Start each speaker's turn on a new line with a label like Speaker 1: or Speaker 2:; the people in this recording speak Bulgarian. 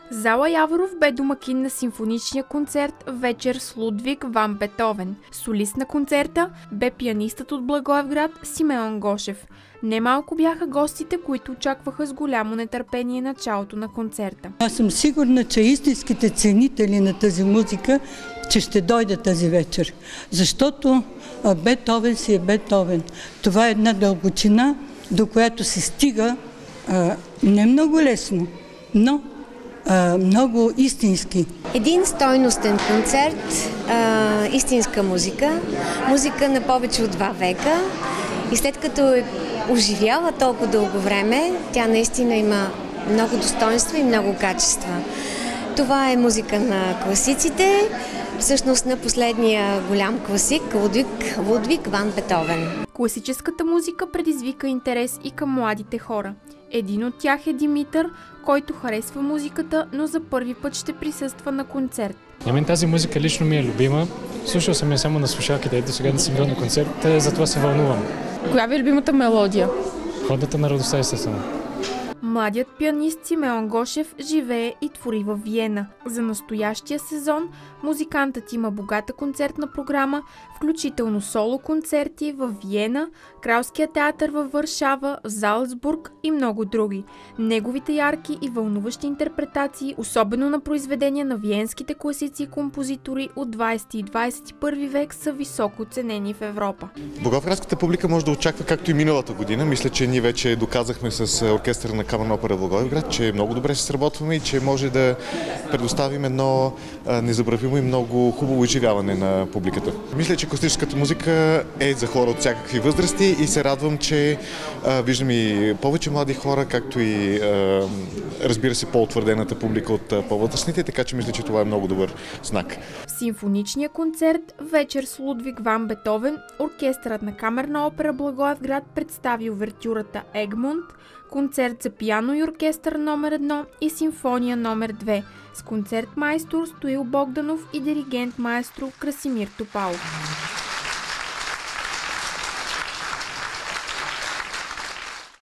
Speaker 1: Зала Яворов бе домакин на симфоничния концерт вечер с Лудвиг ван Бетовен. Солист на концерта бе пианистът от Благоевград Симеон Гошев. Немалко бяха гостите, които очакваха с голямо нетърпение началото на концерта.
Speaker 2: Аз съм сигурна, че истинските ценители на тази музика че ще дойдат тази вечер, защото Бетовен си е Бетовен. Това е една дълбочина, до която се стига не много лесно, но много истински.
Speaker 3: Един стойностен концерт, истинска музика, музика на повече от 2 века и след като е оживяла толкова дълго време, тя наистина има много достоинства и много качества. Това е музика на класиците, всъщност на последния голям класик Лудвиг ван Бетовен.
Speaker 1: Класическата музика предизвика интерес и към младите хора. Един от тях е Димитър, който харесва музиката, но за първи път ще присъства на концерт.
Speaker 4: На мен тази музика лично ми е любима. Слушал съм я само на слушалките, ето сега да съм бил на концерт, затова се вълнувам.
Speaker 1: Коя ви е любимата мелодия?
Speaker 4: Ходата на радостта, естествено.
Speaker 1: Младият пианист Симеон Гошев живее и твори във Виена. За настоящия сезон музикантът има богата концертна програма, включително соло-концерти във Виена, Кралския театър във Варшава, Залцбург и много други. Неговите ярки и вълнуващи интерпретации, особено на произведения на виенските класици и композитори от 20 и 21 век, са високо оценени в Европа.
Speaker 5: Благоевградската публика може да очаква както и миналата година. Мисля, че ние вече доказахме с оркестъра на Камерна опера Благоевград, че много добре се сработваме и че може да предоставим едно незабравимо и много хубаво изживяване на публиката. Мисля, че класическата музика е за хора от всякакви възрасти и се радвам, че виждам и повече млади хора, както и разбира се по-утвърдената публика от по-възрастните, така че мисля, че това е много добър знак.
Speaker 1: В симфоничния концерт вечер с Лудвиг ван Бетовен, оркестърът на Камерна опера Благоевград представи увертюрата Егмонт, концерт за пиано и оркестър номер 1 и симфония номер 2 с концертмайстор Стоил Богданов и диригент маестро Красимир Топалов.